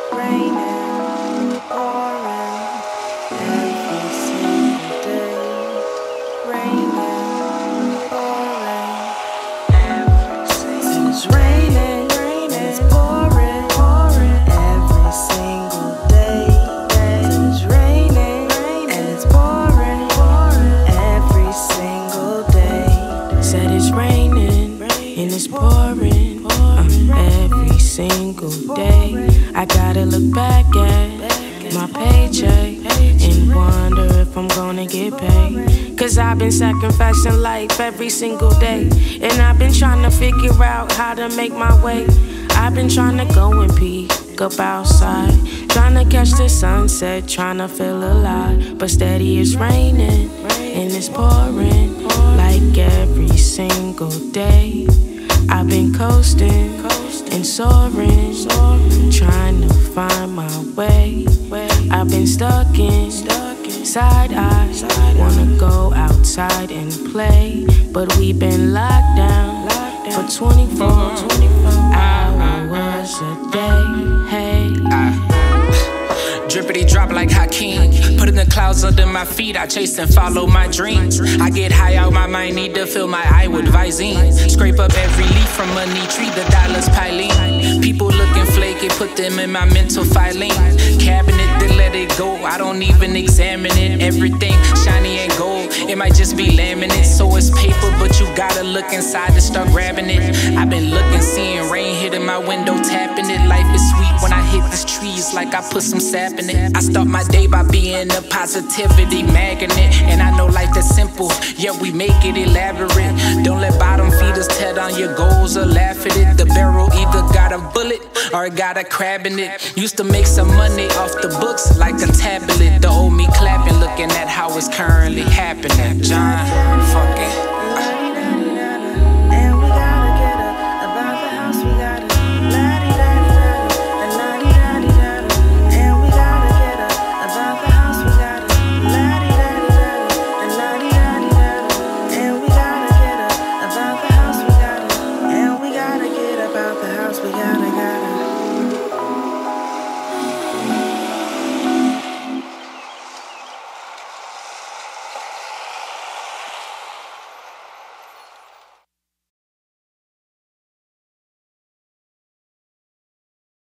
raining, pouring every single day. Raining, pouring every single day. It's raining, it's pouring every single day. It's raining and it's pouring every single day. Said it's raining and it's pouring every single day. I gotta look back at my paycheck and wonder if I'm gonna get paid. Cause I've been sacrificing life every single day, and I've been trying to figure out how to make my way. I've been trying to go and peek up outside, trying to catch the sunset, trying to feel alive. But steady it's raining and it's pouring like every single day. I've been coasting and soaring, trying to find my way. I've been stuck in side eyes, wanna go outside and play, but we've been locked down for 24 hours a day. Hey. Drippity drop like Hakeem. Put in the clouds under my feet, I chase and follow my dreams. I get high out my mind, need to fill my eye with Visine. Scrape up every leaf from a knee tree, the dollars piling. People looking flaky, put them in my mental filing. Cabinet, then let it go, I don't even examine it. Everything shiny and gold, it might just be laminate. So it's paper, but you gotta look inside to start grabbing it. I've been looking, seeing rain hitting my window, tapping it. Life is sweet when I hit this tree, it's like I put some sap in it. I start my day by being a positivity magnet, and I know life that's simple, yeah, we make it elaborate. Don't let bottom feeders tear down your goals or laugh at it. The barrel either got a bullet or it got a crab in it. Used to make some money off the books like a tablet. The old me clapping, looking at how it's currently happening. John, fuck it.